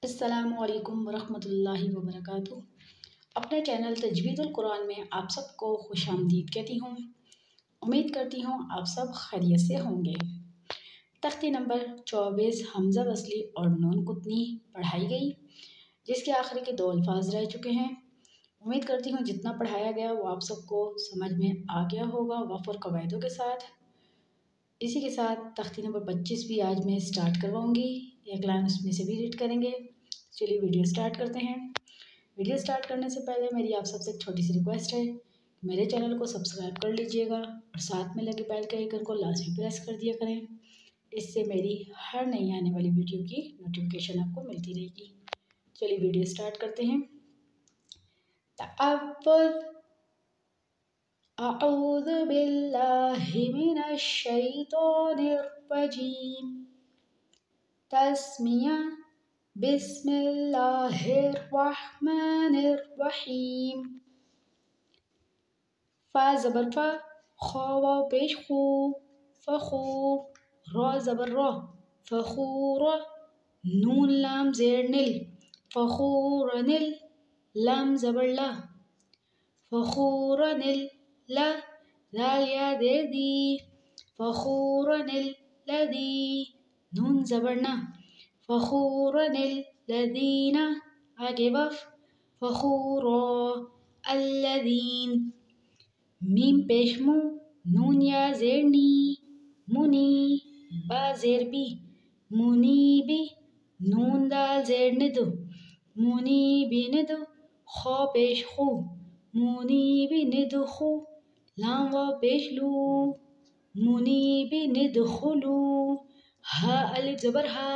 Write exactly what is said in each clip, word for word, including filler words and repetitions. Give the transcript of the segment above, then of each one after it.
अस्सलामुअलैकुम वरहमतुल्लाहि वबरकातुहू। अपने चैनल तजवीदुल कुरान में आप सबको खुश आमदीद कहती हूँ। उम्मीद करती हूँ आप सब खैरियत से होंगे। तख्ती नंबर चौबीस हमज़ा वसली और नून कुतनी पढ़ाई गई, जिसके आखिरी के दो अल्फाज रह चुके हैं। उम्मीद करती हूँ जितना पढ़ाया गया वो आप सबको समझ में आ गया होगा वफ़ और कवायदों के साथ। इसी के साथ तख्ती नंबर पच्चीस भी आज मैं स्टार्ट करवाऊँगी, एक लाइन उसमें से भी रीड करेंगे। चलिए वीडियो स्टार्ट करते हैं। वीडियो स्टार्ट करने से पहले मेरी आप सबसे एक छोटी सी रिक्वेस्ट है, मेरे चैनल को सब्सक्राइब कर लीजिएगा और साथ में लगे बेल के आइकन को लाजमी प्रेस कर दिया करें। इससे मेरी हर नई आने वाली वीडियो की नोटिफिकेशन आपको मिलती रहेगी। चलिए वीडियो स्टार्ट करते हैं। तअव्वुज़ अऊज़ु बिल्लाहि मिनश शैतानिर रजीम। तस्मिया बिस्मिल्लाहिर रहमानिर रहीम। फा ज़बर फा, खा वाव पेश खू, फखू। रा ज़बर रा, फखूरा। नून लाम ज़ेर निल, फखूरनिल। लाम ज़बर ला, फखूरनिल ला। दाल या देर दी, फखूरनिल लदी। नून ज़बर ना, फखूरनिल लदीना। आगे वफ़, फखूरा अल्लदीन। मीम पेश मू, नून या ज़ेर नी, मुनी। बा ज़ेर बी, मुनीबी। नून दाल ज़ेर निद, मुनीबिनिद। खा पेश खू, मुनीबिनिदखु। लाम वाव पेश लू, मुनीबिनिदखुलू। हा अलिफ ज़बर हा,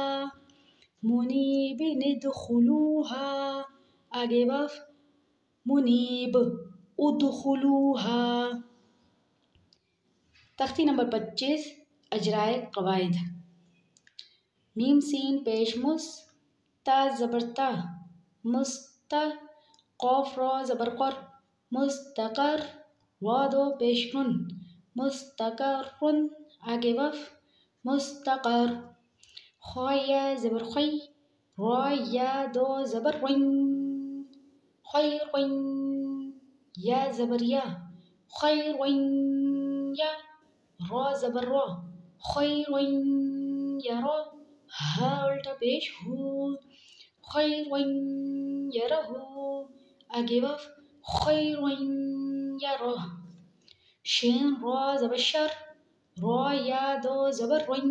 मुनीबिनिदखुलूहा। आगे वफ़, मुनीब उदखुलूहा। तख्ती नंबर पच्चीस अजराए कवायद। मीम सीन पेश मुस, ता ज़बर ता, मुस्ता। क़ाफ़ रा ज़बर क़र, मुस्तक़र। वा दो पेश रुन, मुस्तक़रुन। आगे वफ़, मुस्तक़र। ख़ा या ज़बर ख़ै, रा या दो ज़बर रैन, ख़ैरैन। या ज़बर या, ख़ैरैन या। रा ज़बर रा, ख़ैरैन यरा। हा उल्टा पेश हू, ख़ैरैन यरहू। आगे वफ़, ख़ैरैन यरह। शीन रा ज़बर शर, रा या दो ज़बर रैन,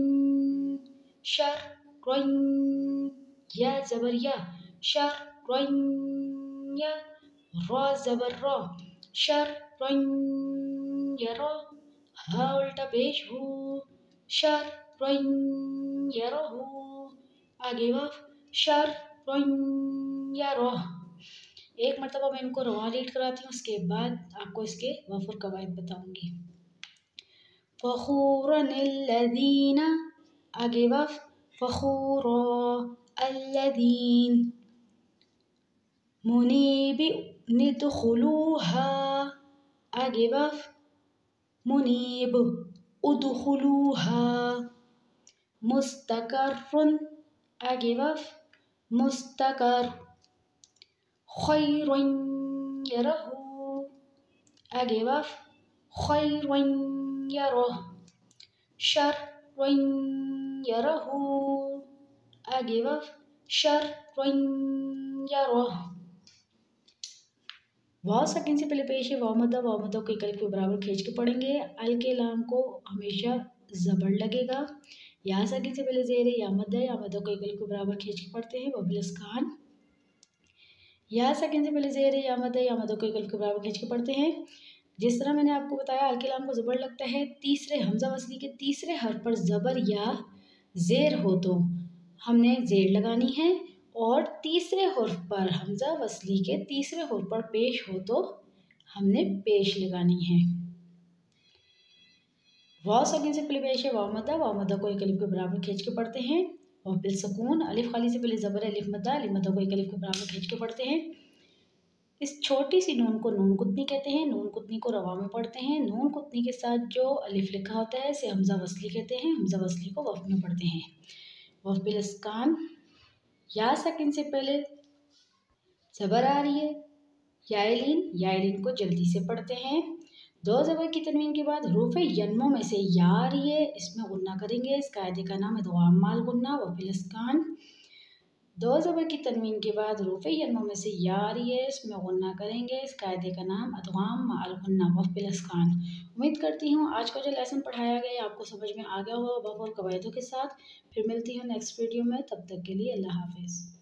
शररैन। या ज़बर या, शररैन या। रा ज़बर रा, शररैन यरा। हा उल्टा पेश हू, शररैन यरहू। आगे वफ़, शररैन यरह। एक मरतबा मैं इनको रवा रीड कराती हूँ, उसके बाद आपको इसके वफ़ और कवायद बताऊँगी। फ़खूरनिल्लज़ीना। आगे वफ़, फ़खूरा अल्लज़ीन। मुनीबिनिदखुलूहा। आगे वफ़, मुनीब उदखुलूहा। मुस्तक़र्रुन। आगे वफ़, मुस्तक़र। ख़ैरैन यरहू। आगे वफ़, ख़ैरैन यरह। शररैन यरहू। आगे वफ़, शररैन यरह। वाव सेकंड से पहले पेश है वाव मद्दा। वाव मद्दा को एक अलिफ के बराबर खींच के पढ़ेंगे। अल के लाम को हमेशा ज़बर लगेगा। या सेकंड से पहले ज़ेर है, या मद्दा। या मद्दा को एक अलिफ के बराबर खींच के पढ़ते हैं। वबिल इस्कान। या सेकंड से पहले ज़ेर है, या मद्दा। या मद्दा को एक अलिफ के बराबर खींच के पढ़ते हैं। जिस तरह मैंने आपको बताया अल के लाम को ज़बर लगता है, तीसरे हमज़ा वसली के तीसरे हर्फ पर ज़बर या ज़ेर हो तो हमने ज़ेर लगानी है, और तीसरे हर्फ पर हमज़ा वसली के तीसरे हर्फ पर पेश हो तो हमने पेश लगानी है। वाव सेकंड से पहले पेश है वाव मद्दा। वाव मद्दा को एक अलिफ के बराबर खींच के पढ़ते हैं। वाव बिल सुकून। अलिफ खाली से पहले ज़बर अलिफ मद्दा। अलिफ मद्दा को एक अलिफ के बराबर खींच के पढ़ते हैं। इस छोटी सी नून को नून कुतनी कहते हैं। नून कुतनी को रवा में पढ़ते हैं। नून कुतनी के साथ जो अलिफ लिखा होता है इसे हमज़ा वसली कहते हैं। हमज़ा वसली को वफ़ में पढ़ते हैं। वफ़ बिल इस्कान। या सकिन से पहले ज़बर आ रही है, याइलिन, याइलिन को जल्दी से पढ़ते हैं। दो ज़बर की तनवीन के बाद हरूफ यन्मो में से या आ रही है, इसमें गुन्ना करेंगे। इस कायदे का नाम है इदगाम माल गुन्ना व फिल इस्कान। दो ज़बर की तनवीन के बाद हरूफ यन्मो में से या आ रही है, इसमें गुन्ना करेंगे। इस कायदे का नाम इदगाम माल गुन्ना व फिल इस्कान। उम्मीद करती हूँ आज का जो लेसन पढ़ाया गया आपको समझ में आ गया होगा वक़्फ़ और कवायदों के साथ। फिर मिलती हूँ नेक्स्ट वीडियो में, तब तक के लिए अल्लाह हाफ़िज़।